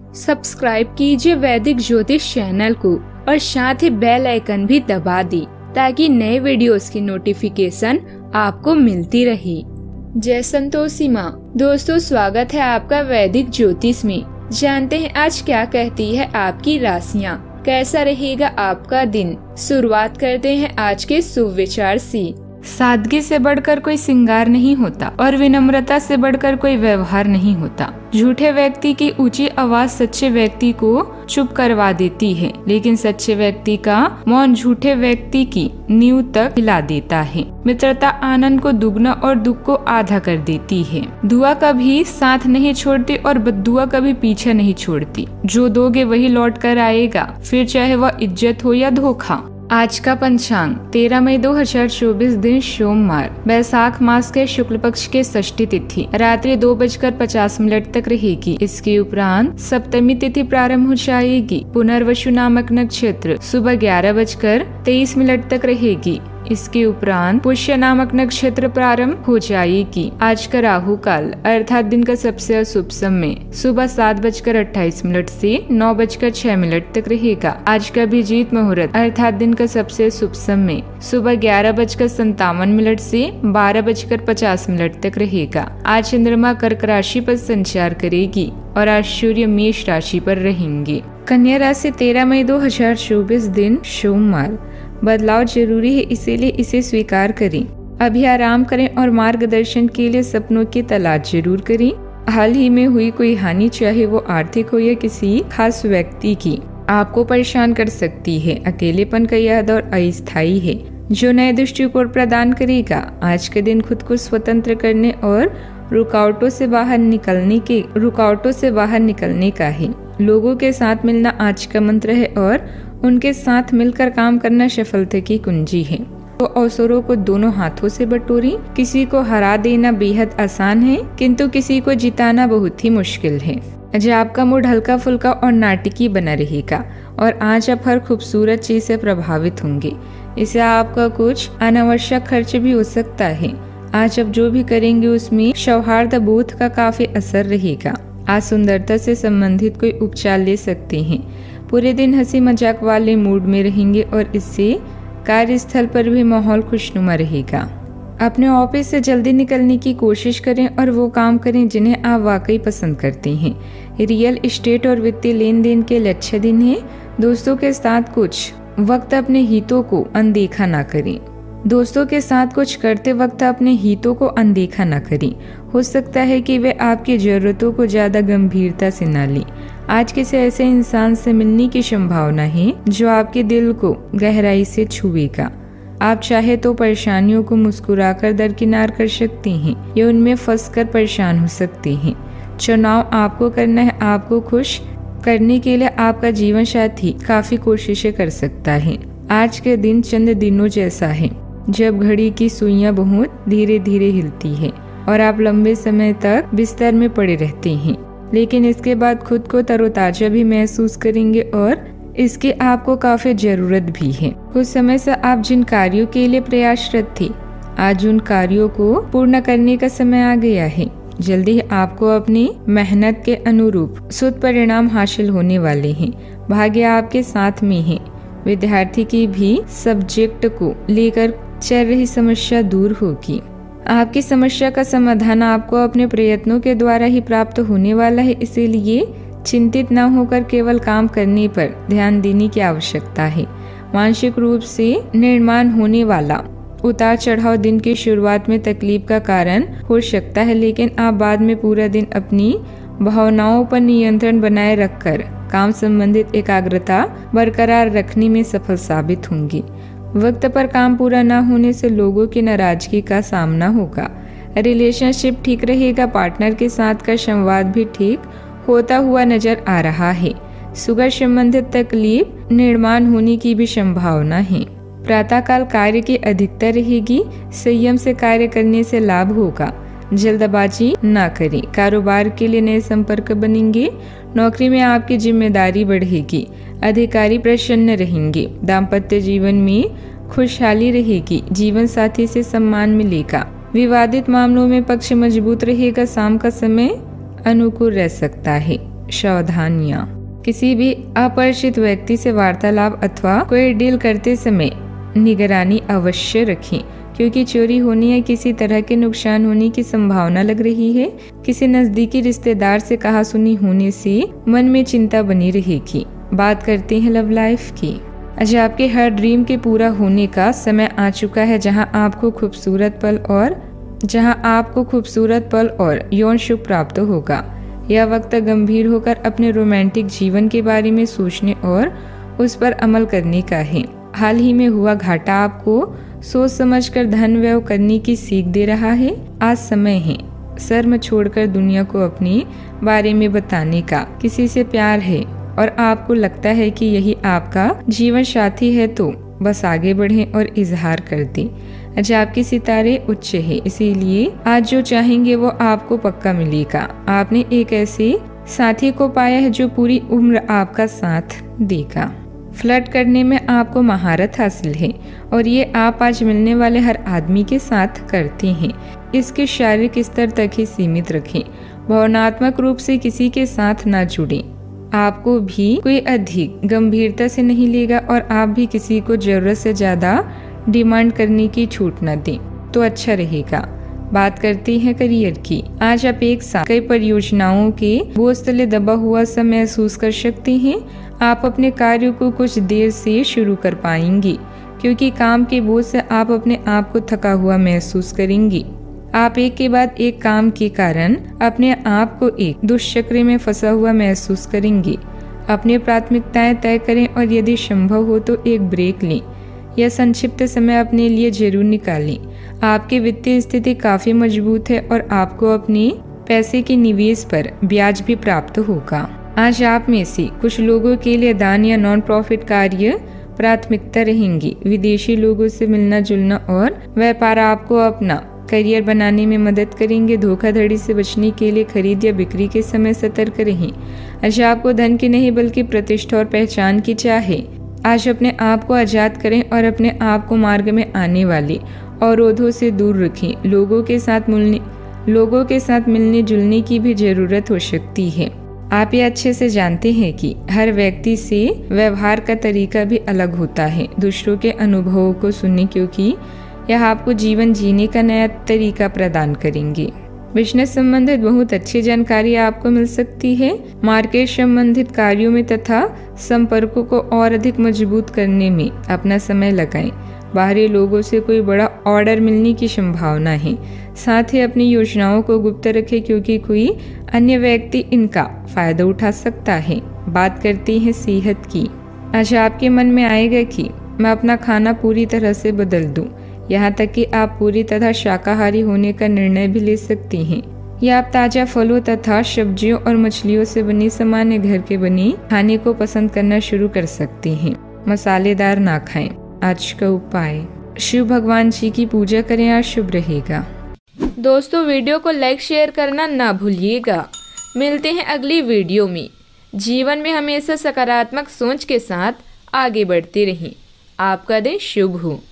Subscribe कीजिए वैदिक ज्योतिष चैनल को और साथ ही बेल आइकन भी दबा दी ताकि नए वीडियोस की नोटिफिकेशन आपको मिलती रहे। जय संतोषी माँ। दोस्तों, स्वागत है आपका वैदिक ज्योतिष में। जानते हैं आज क्या कहती है आपकी राशियाँ, कैसा रहेगा आपका दिन। शुरुआत करते हैं आज के शुभ विचार से। सादगी से बढ़कर कोई श्रृंगार नहीं होता और विनम्रता से बढ़कर कोई व्यवहार नहीं होता। झूठे व्यक्ति की ऊंची आवाज सच्चे व्यक्ति को चुप करवा देती है, लेकिन सच्चे व्यक्ति का मौन झूठे व्यक्ति की नींव तक हिला देता है। मित्रता आनंद को दुगना और दुख को आधा कर देती है। दुआ कभी साथ नहीं छोड़ती और बद्दुआ कभी पीछे नहीं छोड़ती। जो दोगे वही लौट कर आएगा, फिर चाहे वह इज्जत हो या धोखा। आज का पंचांग 13 मई 2024 दिन सोमवार, वैशाख मास के शुक्ल पक्ष के षष्ठी तिथि रात्रि 2:50 तक रहेगी। इसके उपरांत सप्तमी तिथि प्रारंभ हो जाएगी। पुनर्वसु नामक नक्षत्र सुबह 11:23 तक रहेगी। इसके उपरांत पुष्य नामक नक्षत्र प्रारंभ हो जाएगी। आज का राहु काल अर्थात दिन का सबसे अशुभ समय सुबह 7:28 से 9:06 तक रहेगा। आज का अभिजीत मुहूर्त अर्थात दिन का सबसे शुभ समय सुबह 11:57 से 12:50 तक रहेगा। आज चंद्रमा कर्क राशि पर संचार करेगी और आज सूर्य मेष राशि पर रहेंगे। कन्या राशि 13 मई 2024 दिन सोमवार, बदलाव जरूरी है, इसीलिए इसे स्वीकार करें। अभी आराम करें और मार्गदर्शन के लिए सपनों की तलाश जरूर करें। हाल ही में हुई कोई हानि, चाहे वो आर्थिक हो या किसी खास व्यक्ति की, आपको परेशान कर सकती है। अकेलेपन का याद और अस्थायी है जो नए दृष्टिकोण प्रदान करेगा। आज के दिन खुद को स्वतंत्र करने और रुकावटों से बाहर निकलने का है। लोगों के साथ मिलना आज का मंत्र है और उनके साथ मिलकर काम करना सफलता की कुंजी है। तो अवसरों को दोनों हाथों से बटोरी। किसी को हरा देना बेहद आसान है, किंतु किसी को जिताना बहुत ही मुश्किल है। आज आपका मूड हल्का फुल्का और नाटकीय बना रहेगा और आज आप हर खूबसूरत चीज से प्रभावित होंगे। इससे आपका कुछ अनावश्यक खर्च भी हो सकता है। आज आप जो भी करेंगे उसमें सौहार्द बोध का काफी असर रहेगा। आज सुंदरता से संबंधित कोई उपचार ले सकते हैं। पूरे दिन हंसी मजाक वाले मूड में रहेंगे और इससे कार्यस्थल पर भी माहौल खुशनुमा रहेगा। अपने ऑफिस से जल्दी निकलने की कोशिश करें और वो काम करें जिन्हें आप वाकई पसंद करते हैं। रियल एस्टेट और वित्तीय लेन देन के लिए अच्छा दिन है। दोस्तों के साथ कुछ वक्त अपने हितों को अनदेखा ना करें। दोस्तों के साथ कुछ करते वक्त अपने हितों को अनदेखा न करें। हो सकता है कि वे आपकी जरूरतों को ज्यादा गंभीरता से न लें। आज किसी ऐसे इंसान से मिलने की संभावना है जो आपके दिल को गहराई से छुएगा। आप चाहे तो परेशानियों को मुस्कुराकर दरकिनार कर सकते हैं या उनमें फंसकर परेशान हो सकते हैं। चुनाव आपको करना है। आपको खुश करने के लिए आपका जीवन साथी काफी कोशिशें कर सकता है। आज के दिन चंद दिनों जैसा है जब घड़ी की सुइयां बहुत धीरे धीरे हिलती है और आप लंबे समय तक बिस्तर में पड़े रहते हैं, लेकिन इसके बाद खुद को तरोताजा भी महसूस करेंगे और इसकी आपको काफी जरूरत भी है। कुछ समय से आप जिन कार्यों के लिए प्रयासरत थे, आज उन कार्यों को पूर्ण करने का समय आ गया है। जल्दी ही आपको अपनी मेहनत के अनुरूप शुभ परिणाम हासिल होने वाले हैं। भाग्य आपके साथ में है। विद्यार्थी की भी सब्जेक्ट को लेकर चल रही समस्या दूर होगी। आपकी समस्या का समाधान आपको अपने प्रयत्नों के द्वारा ही प्राप्त होने वाला है, इसीलिए चिंतित न होकर केवल काम करने पर ध्यान देने की आवश्यकता है। मानसिक रूप से निर्माण होने वाला उतार चढ़ाव दिन की शुरुआत में तकलीफ का कारण हो सकता है, लेकिन आप बाद में पूरा दिन अपनी भावनाओं पर नियंत्रण बनाए रखकर काम संबंधित एकाग्रता बरकरार रखने में सफल साबित होंगी। वक्त पर काम पूरा न होने से लोगों की नाराजगी का सामना होगा। रिलेशनशिप ठीक रहेगा। पार्टनर के साथ का संवाद भी ठीक होता हुआ नजर आ रहा है। शुगर संबंधित तकलीफ निर्माण होने की भी संभावना है। प्रातःकाल कार्य की अधिकता रहेगी। संयम से कार्य करने से लाभ होगा। जल्दबाजी न करें। कारोबार के लिए नए संपर्क बनेंगे। नौकरी में आपकी जिम्मेदारी बढ़ेगी। अधिकारी प्रसन्न रहेंगे। दाम्पत्य जीवन में खुशहाली रहेगी। जीवन साथी से सम्मान मिलेगा। विवादित मामलों में पक्ष मजबूत रहेगा। शाम का समय अनुकूल रह सकता है। सावधानियाँ। किसी भी अपरिचित व्यक्ति से वार्तालाप अथवा कोई डील करते समय निगरानी अवश्य रखें, क्योंकि चोरी होने या किसी तरह के नुकसान होने की संभावना लग रही है। किसी नजदीकी रिश्तेदार से कहासुनी होने से मन में चिंता बनी रहेगी। बात करते हैं लव लाइफ की। आज आपके हर ड्रीम के पूरा होने का समय आ चुका है, जहां आपको खूबसूरत पल और यौन सुख प्राप्त होगा। यह वक्त गंभीर होकर अपने रोमांटिक जीवन के बारे में सोचने और उस पर अमल करने का है। हाल ही में हुआ घाटा आपको सोच समझकर धन व्यय करने की सीख दे रहा है। आज समय है शर्म छोड़कर दुनिया को अपने बारे में बताने का। किसी से प्यार है और आपको लगता है कि यही आपका जीवन साथी है, तो बस आगे बढ़ें और इजहार कर दें। आज आपके सितारे उच्च है, इसीलिए आज जो चाहेंगे वो आपको पक्का मिलेगा। आपने एक ऐसे साथी को पाया है जो पूरी उम्र आपका साथ देगा। फ्लर्ट करने में आपको महारत हासिल है और ये आप आज मिलने वाले हर आदमी के साथ करते हैं। इसके शारीरिक स्तर तक ही सीमित रखें। भावनात्मक रूप से किसी के साथ ना जुड़ें। आपको भी कोई अधिक गंभीरता से नहीं लेगा और आप भी किसी को जरूरत से ज्यादा डिमांड करने की छूट न दें, तो अच्छा रहेगा। बात करते हैं करियर की। आज आप एक साथ कई परियोजनाओं के बोझ तले दबा हुआ सा महसूस कर सकते हैं। आप अपने कार्यों को कुछ देर से शुरू कर पाएंगे, क्योंकि काम के बोझ से आप अपने आप को थका हुआ महसूस करेंगे। आप एक के बाद एक काम के कारण अपने आप को एक दुष्चक्र में फंसा हुआ महसूस करेंगे। अपनी प्राथमिकताएं तय करें और यदि संभव हो तो एक ब्रेक लें। यह संक्षिप्त समय अपने लिए जरूर निकालें। आपकी वित्तीय स्थिति काफी मजबूत है और आपको अपने पैसे के निवेश पर ब्याज भी प्राप्त होगा। आज आप में से कुछ लोगों के लिए दान या नॉन प्रॉफिट कार्य प्राथमिकता रहेंगी। विदेशी लोगों से मिलना जुलना और व्यापार आपको अपना करियर बनाने में मदद करेंगे। धोखाधड़ी से बचने के लिए खरीद या बिक्री के समय सतर्क रहें। आज आपको धन की नहीं बल्कि प्रतिष्ठा और पहचान की चाह है। आज अपने आप को आजाद करें और अपने आप को मार्ग में आने वाले अवरोधों से दूर रखें। लोगों के साथ मिलने जुलने की भी जरूरत हो सकती है। आप ये अच्छे से जानते हैं कि हर व्यक्ति से व्यवहार का तरीका भी अलग होता है। दूसरों के अनुभवों को सुनें, क्योंकि यह आपको जीवन जीने का नया तरीका प्रदान करेंगे। बिजनेस संबंधित बहुत अच्छी जानकारी आपको मिल सकती है। मार्केट संबंधित कार्यों में तथा संपर्कों को और अधिक मजबूत करने में अपना समय लगाएं। बाहरी लोगों से कोई बड़ा ऑर्डर मिलने की संभावना है। साथ ही अपनी योजनाओं को गुप्त रखें, क्योंकि कोई अन्य व्यक्ति इनका फायदा उठा सकता है। बात करते हैं सेहत की। आज आपके मन में आएगा कि मैं अपना खाना पूरी तरह से बदल दूं, यहाँ तक कि आप पूरी तरह शाकाहारी होने का निर्णय भी ले सकती हैं। या आप ताजा फलों तथा सब्जियों और मछलियों से बने सामान्य घर के बने खाने को पसंद करना शुरू कर सकते हैं। मसालेदार ना खाएं। आज का उपाय, शिव भगवान जी की पूजा करें, आज शुभ रहेगा। दोस्तों, वीडियो को लाइक शेयर करना ना भूलिएगा। मिलते हैं अगली वीडियो में। जीवन में हमेशा सकारात्मक सोच के साथ आगे बढ़ते रहें। आपका दिन शुभ हो।